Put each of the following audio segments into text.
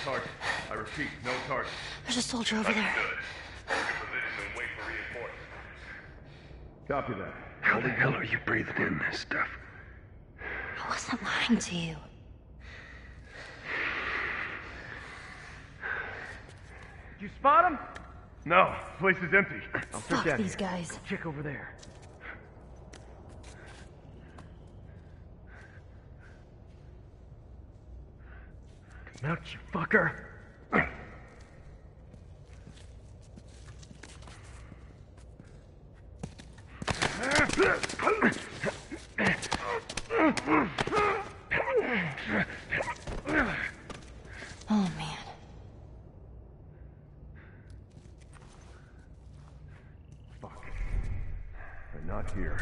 target. I repeat, no target. There's a soldier over there. Good. Hold your position and wait for reinforcements. Copy that. How the hell are you breathing in this stuff? I wasn't lying to you. Did you spot him? No, place is empty. I'll Fuck down these here. guys. Check over there. Come out, you fucker. Oh, man. Fuck. They're not here.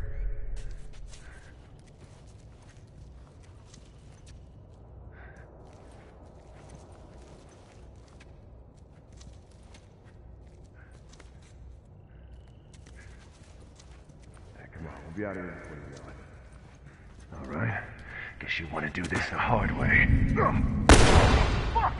Hey, come on, we'll be out of here before you know it. All right. Guess you want to do this the hard way. Fuck!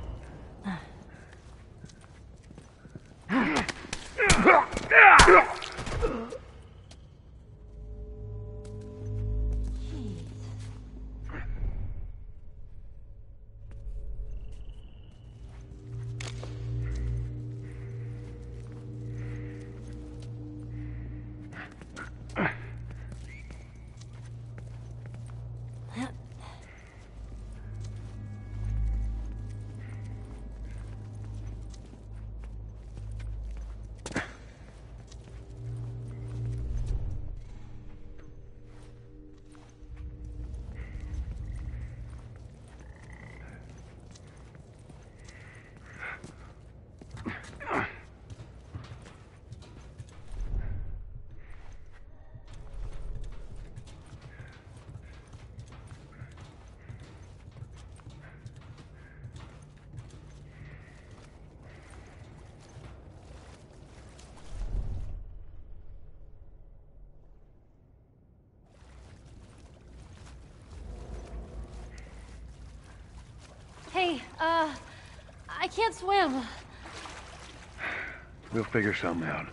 Hey, I can't swim. We'll figure something out.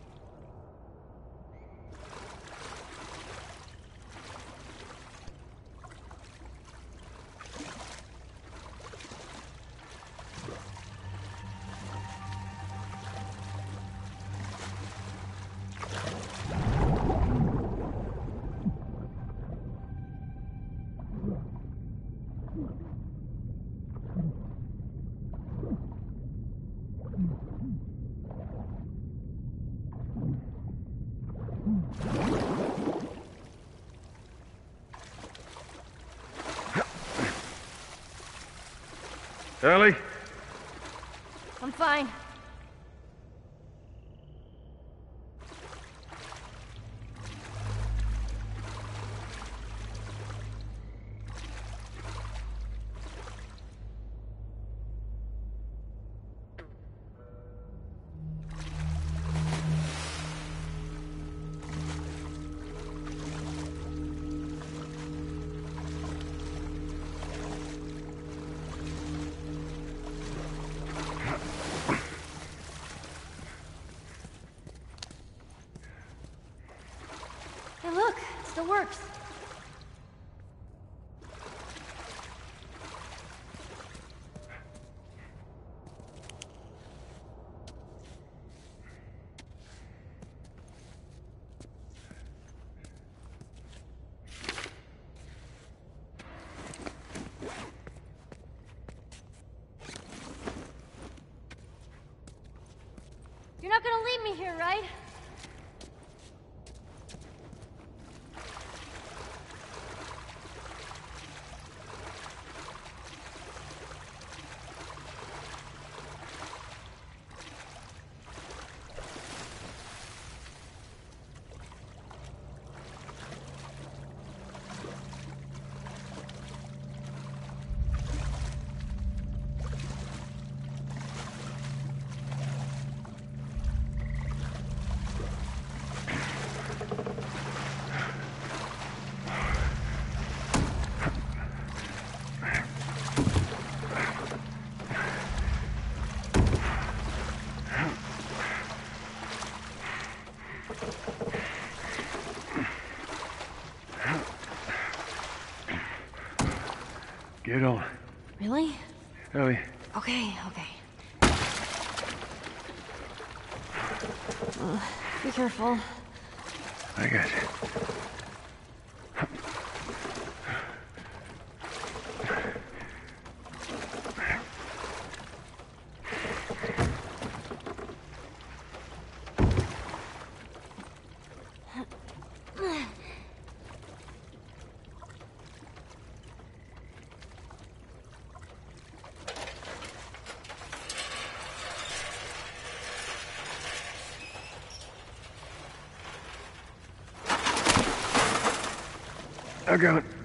Ellie? I'm fine. Hey, look, it still works. You're not gonna leave me here, right? Get on. Really? Ellie, Okay. Be careful. I got you. I got it.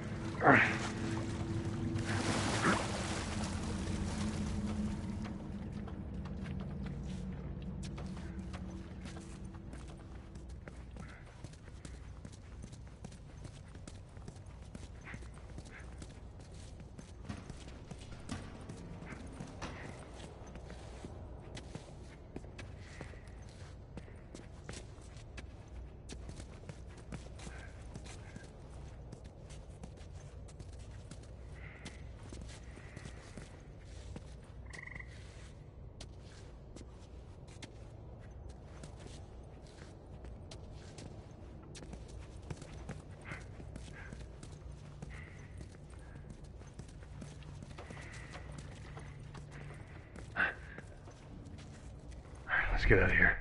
Let's get out of here.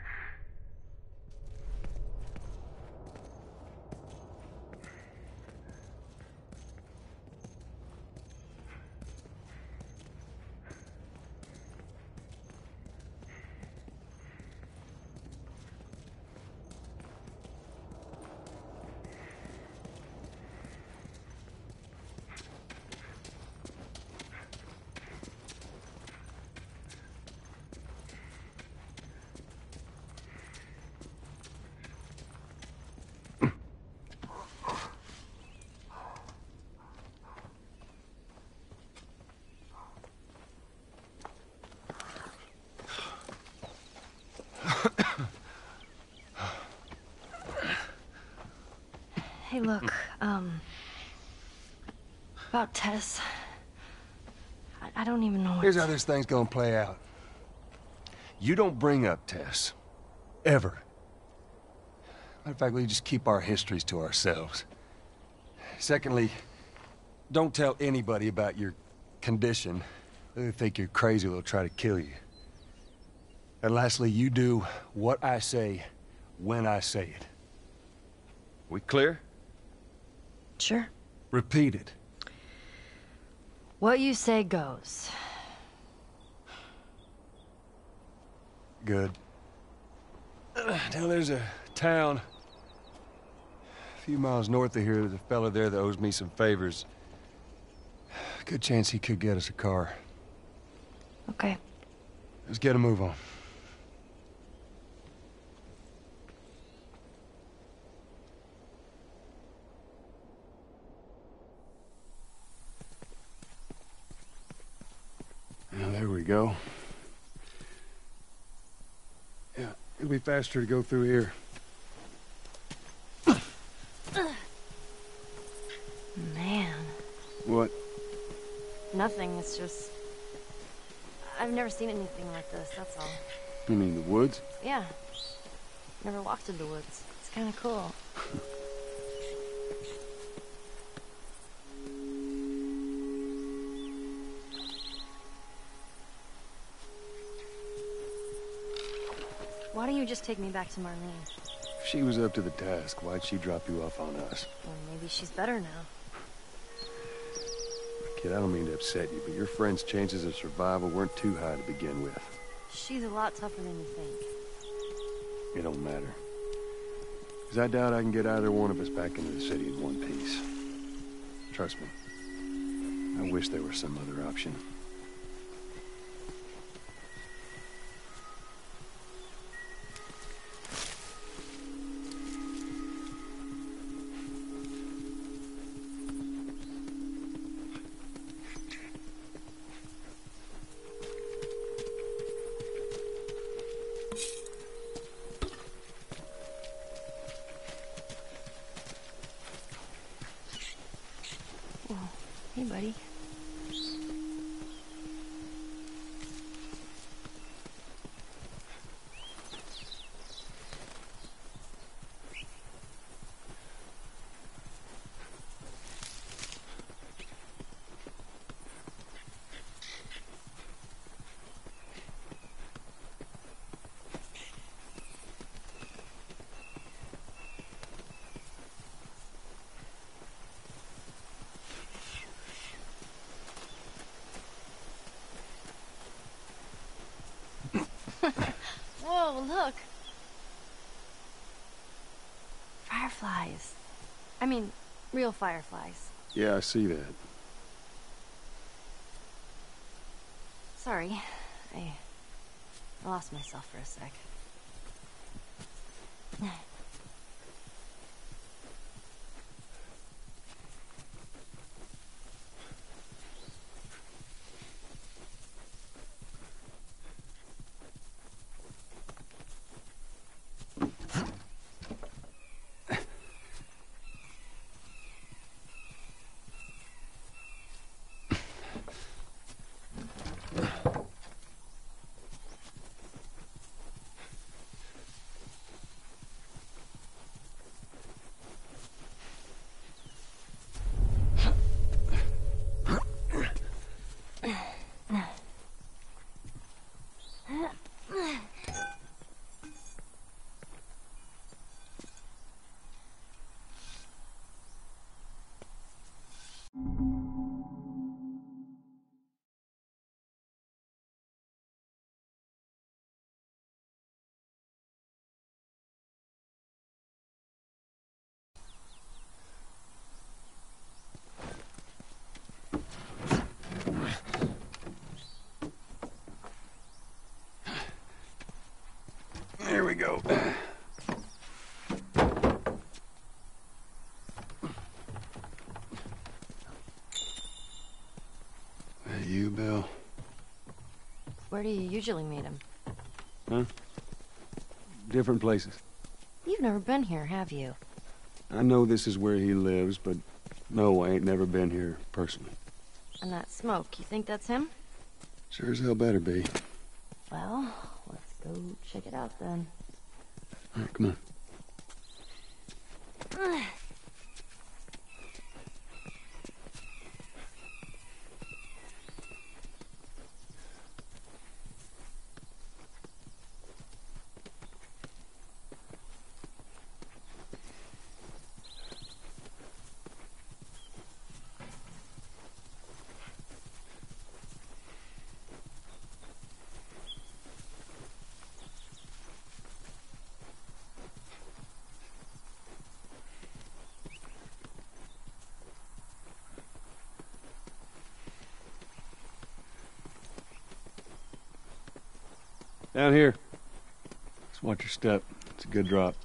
Hey, look, about Tess. I don't even know what Here's how this thing's gonna play out. You don't bring up Tess. Ever. Matter of fact, we just keep our histories to ourselves. Secondly, don't tell anybody about your condition. They think you're crazy, they'll try to kill you. And lastly, you do what I say when I say it. We clear? Sure. Repeat it. What you say goes. Good. Now there's a town a few miles north of here. There's a fella there that owes me some favors. Good chance he could get us a car. Okay. Let's get a move on. Now, there we go. Yeah, it'll be faster to go through here. Man. What? Nothing, it's just... I've never seen anything like this, that's all. You mean the woods? Yeah. Never walked in the woods. It's kind of cool. Why don't you just take me back to Marlene? If she was up to the task, why'd she drop you off on us? Well, maybe she's better now. Kid, I don't mean to upset you, but your friend's chances of survival weren't too high to begin with. She's a lot tougher than you think. It don't matter. Because I doubt I can get either one of us back into the city in one piece. Trust me. I wish there was some other option. Hey, buddy. Oh, look. Fireflies. I mean, real fireflies. Yeah, I see that. Sorry. I lost myself for a sec. There we go. You, Bill? Where do you usually meet him? Huh? Different places. You've never been here, have you? I know this is where he lives, but no, I ain't never been here personally. And that smoke, you think that's him? Sure as hell better be. Well, let's go check it out then. All right, come on. Down here. Just watch your step. It's a good drop.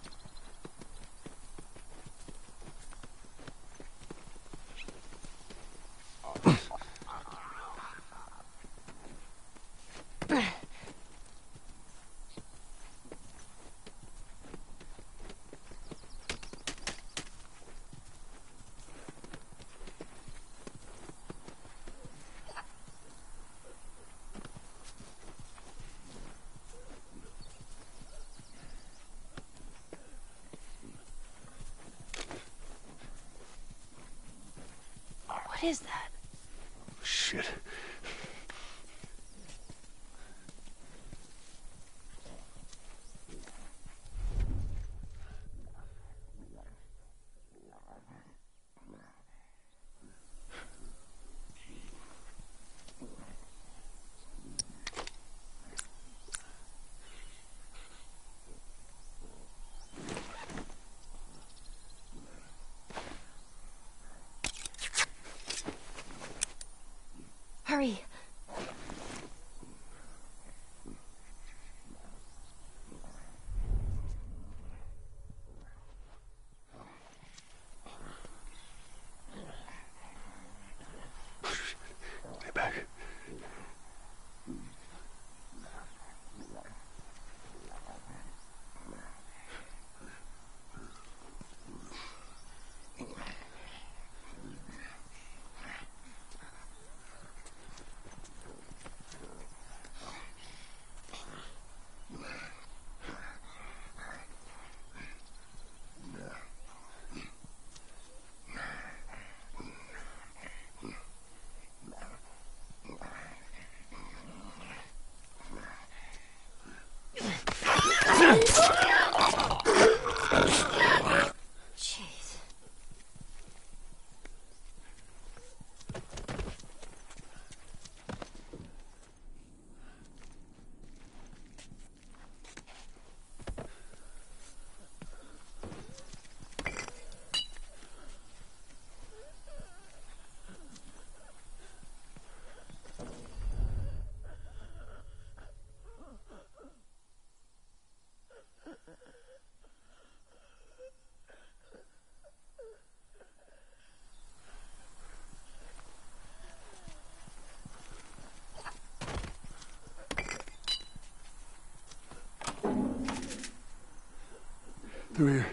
What is that? Shit. Hurry! Stay back. Through here.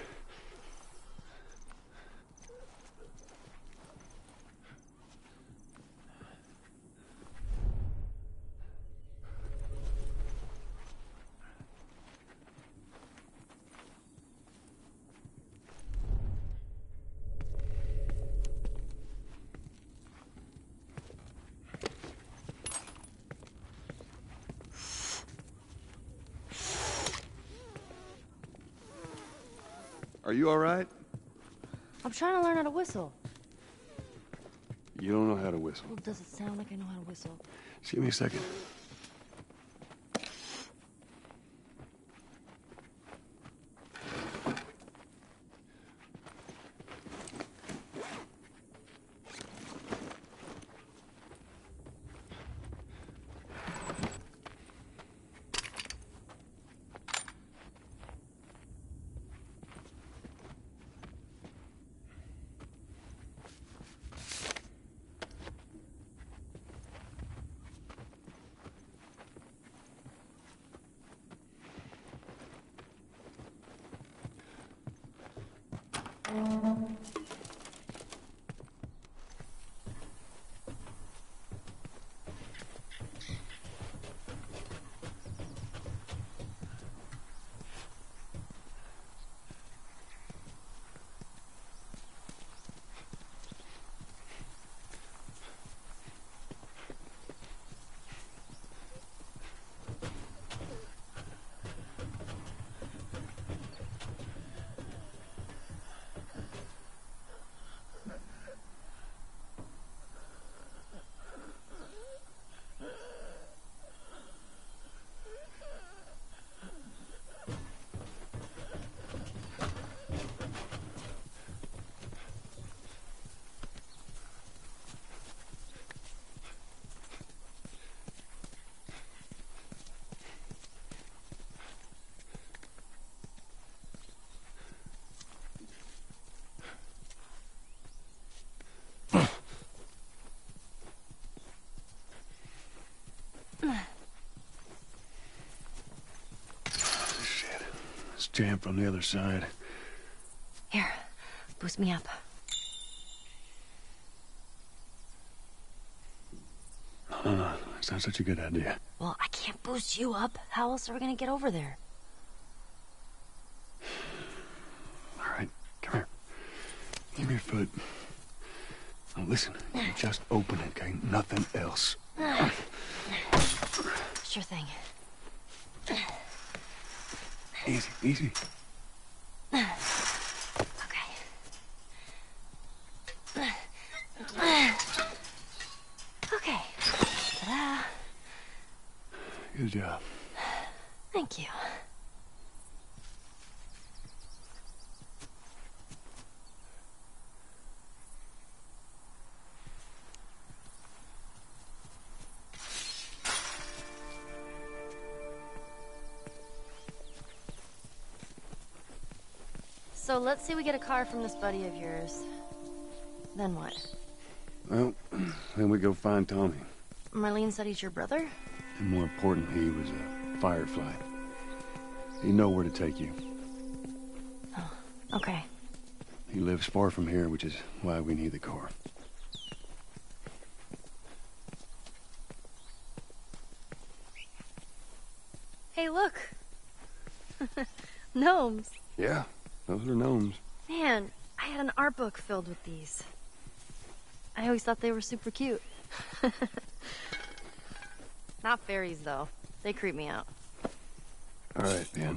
Are you all right? I'm trying to learn how to whistle. You don't know how to whistle. Well, does it sound like I know how to whistle? Just give me a second. Shit. It's jammed from the other side. Here, boost me up. It's not such a good idea. Well, I can't boost you up. How else are we gonna get over there? All right, come here. Give me your foot. Now listen, you just open it, okay? Nothing else. Sure thing. Easy, easy. Okay. Okay. Ta-da. Good job. Thank you. So let's say we get a car from this buddy of yours. Then what? Well, then we go find Tommy. Marlene said he's your brother? And more important, he was a firefly. He'd know where to take you. Oh, okay. He lives far from here, which is why we need the car. Hey, look! Gnomes! Yeah, those are gnomes. Man, I had an art book filled with these. I always thought they were super cute. Not fairies, though. They creep me out. All right, man.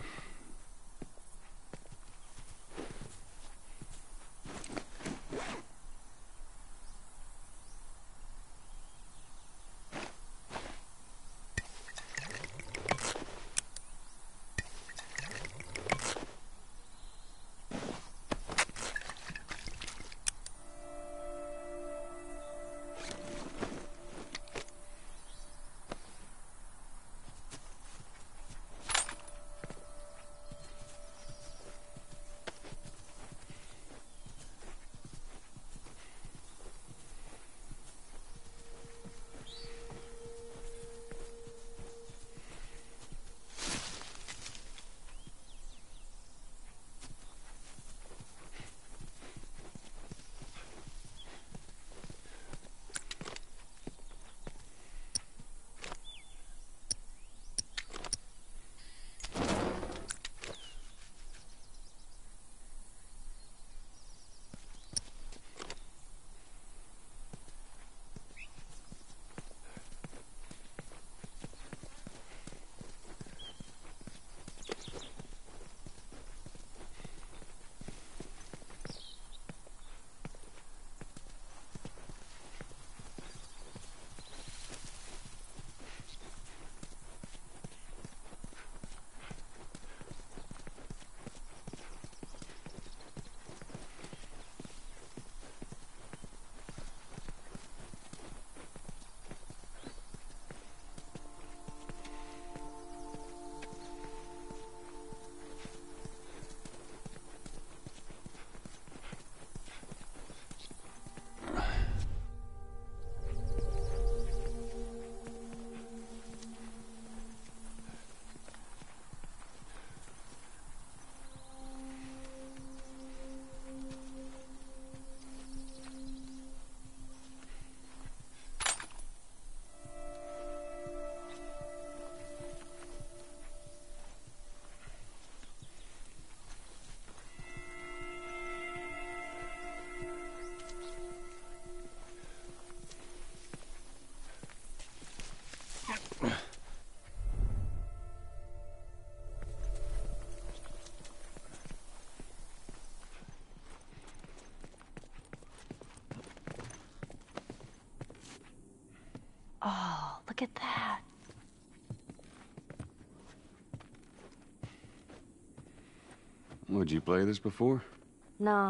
Look at that. Would you play this before? No.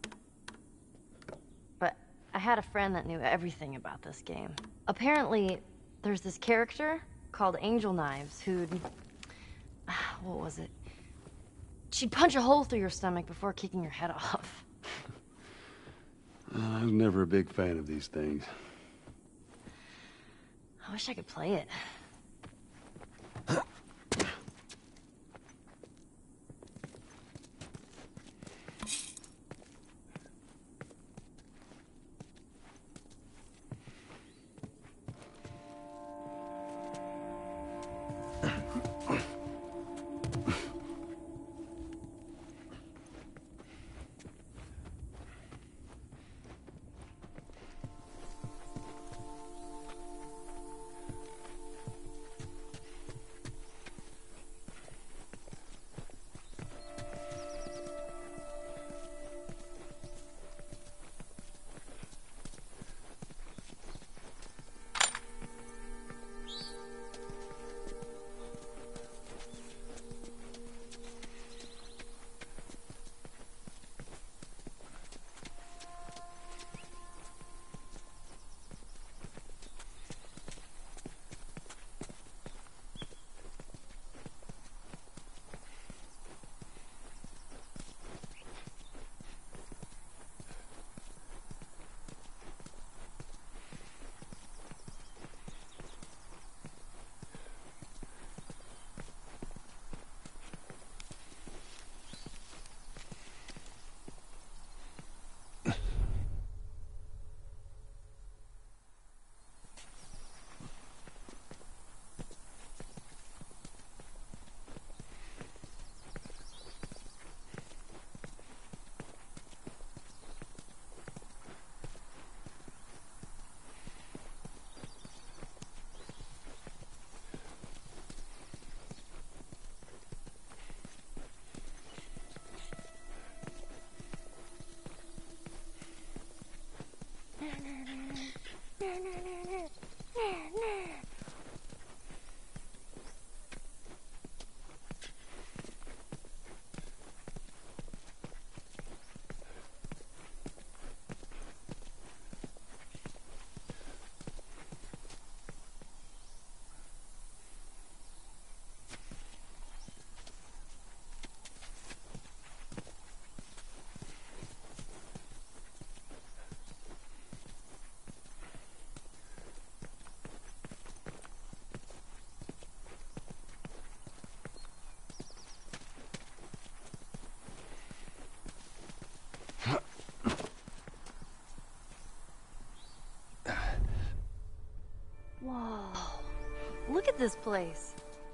But I had a friend that knew everything about this game. Apparently, there's this character called Angel Knives who'd... what was it? She'd punch a hole through your stomach before kicking your head off. I was never a big fan of these things. I wish I could play it. Whoa. Look at this place.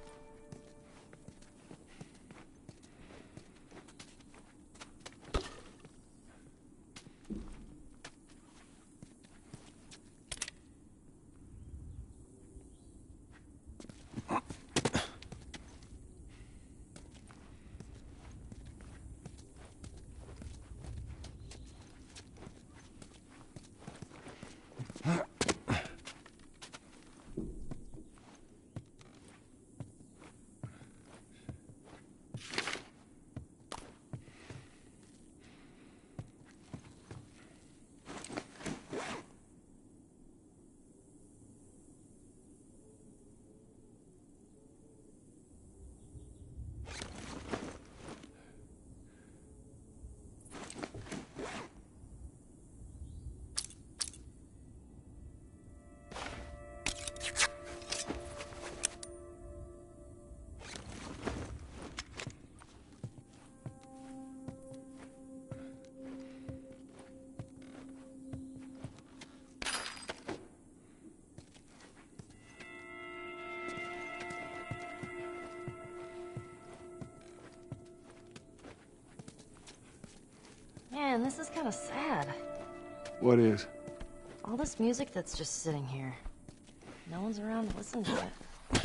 Man, this is kind of sad. What is? All this music that's just sitting here. No one's around to listen to it.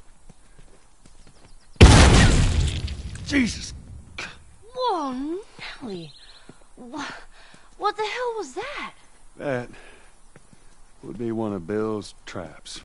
Jesus! Whoa, Golly. What the hell was that? That would be one of Bill's traps.